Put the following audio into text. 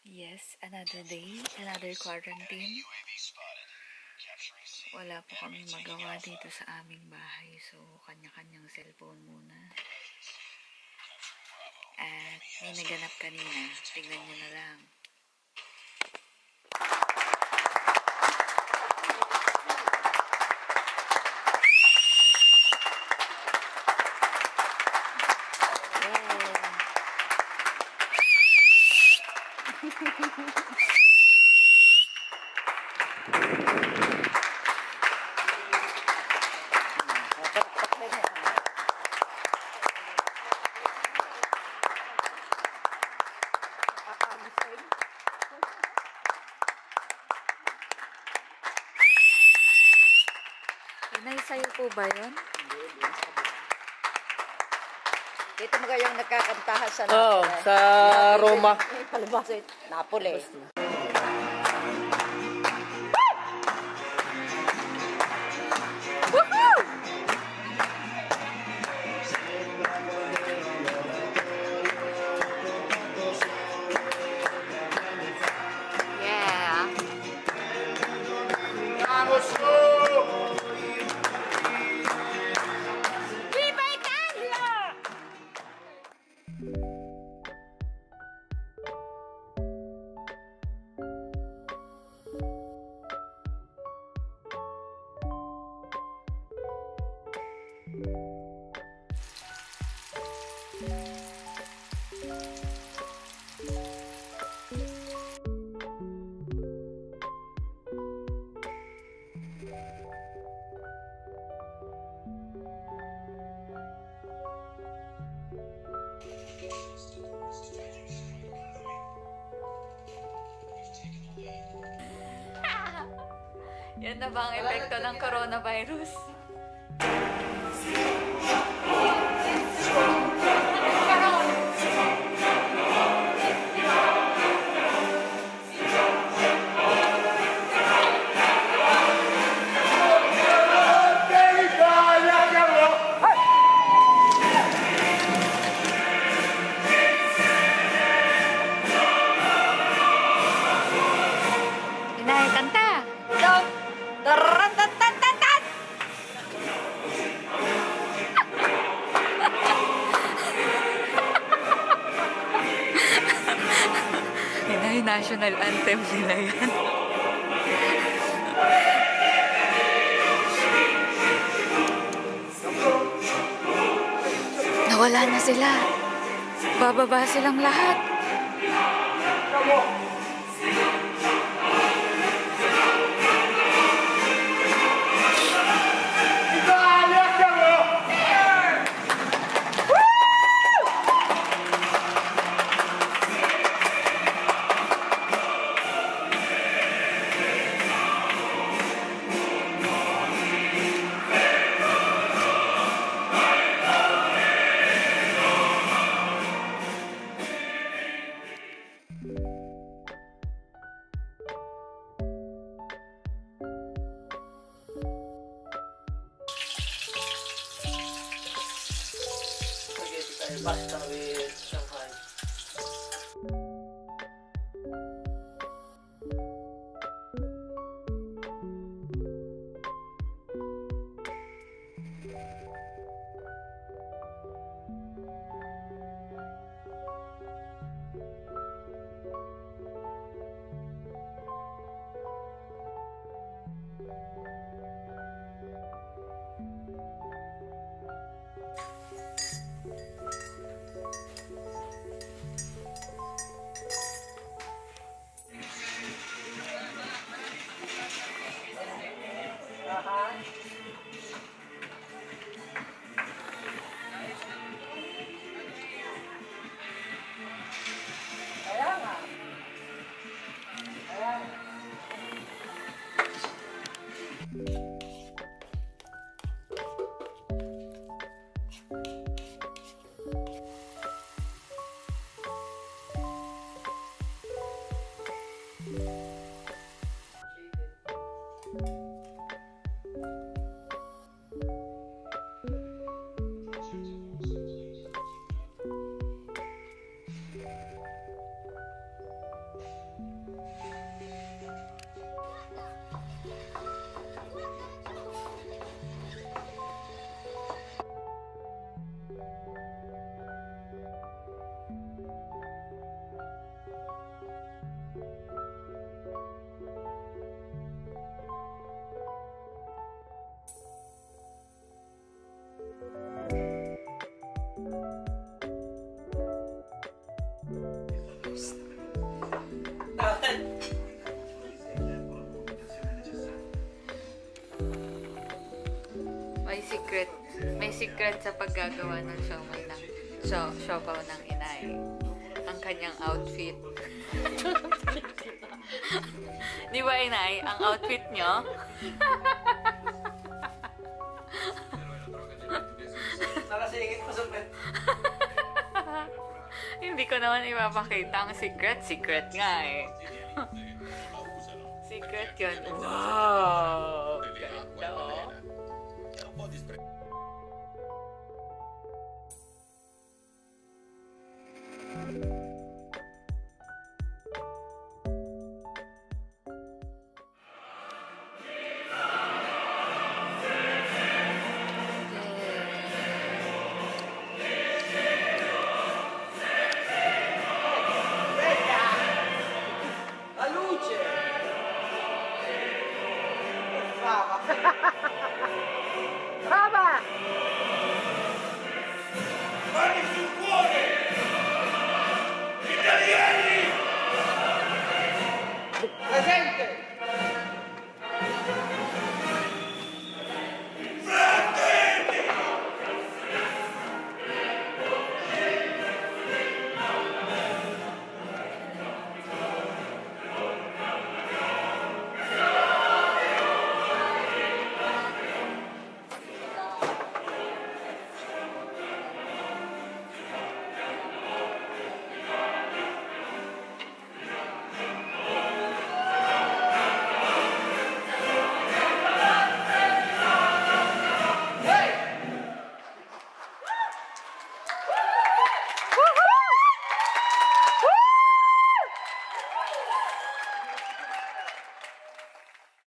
Yes, another day, another quarantine. Wala po kaming magawa dito sa aming bahay. So, kanya-kanyang cellphone muna. At may naganap kanina. Tignan nyo na lang. Inay, sa'yo po ba yun? Dito mga yung nagkakantahan sa Napoli. Oo, sa Roma. Palabas Napoli. Yan na ba ang epekto ng coronavirus? Inay, kanta! Inay, national anthem nila yan. Nawala na sila. Bababa silang lahat. Pasta with Shanghai. secret sa paggagawa ng siopaw ng inay. Ang kanyang outfit. Di ba, inay? Ang outfit nyo? Nakasingit pa sa pet. Hindi ko naman ipapakita ang secret. Secret nga eh. Secret yun. Wow! Ganda oh.